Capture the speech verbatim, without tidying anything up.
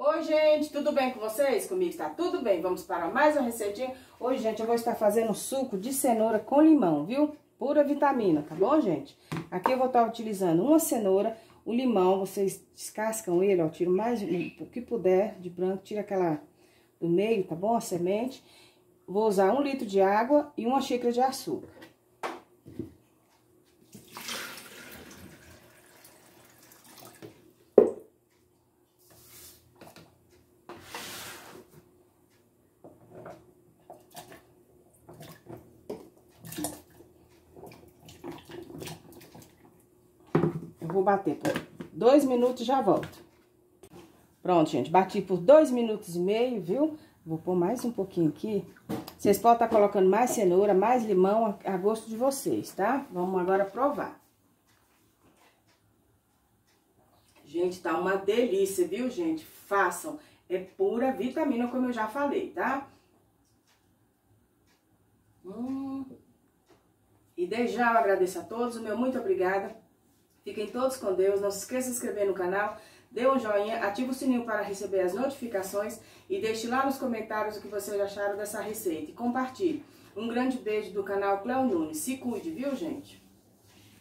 Oi, gente, tudo bem com vocês? Comigo está tudo bem. Vamos para mais uma receitinha. Hoje, gente, eu vou estar fazendo suco de cenoura com limão, viu? Pura vitamina, tá bom, gente? Aqui eu vou estar utilizando uma cenoura, o limão, vocês descascam ele, ó, tira mais o que puder de branco, tira aquela do meio, tá bom? A semente. Vou usar um litro de água e uma xícara de açúcar. Eu vou bater por dois minutos e já volto. Pronto, gente, bati por dois minutos e meio, viu? Vou pôr mais um pouquinho aqui. Vocês podem estar colocando mais cenoura, mais limão, a gosto de vocês, tá? Vamos agora provar. Gente, tá uma delícia, viu, gente? Façam. É pura vitamina, como eu já falei, tá? Hum. E desde já eu agradeço a todos, o meu muito obrigada. Fiquem todos com Deus, não se esqueça de se inscrever no canal, dê um joinha, ative o sininho para receber as notificações e deixe lá nos comentários o que vocês acharam dessa receita e compartilhe. Um grande beijo do canal Cleo Nunes, se cuide, viu, gente?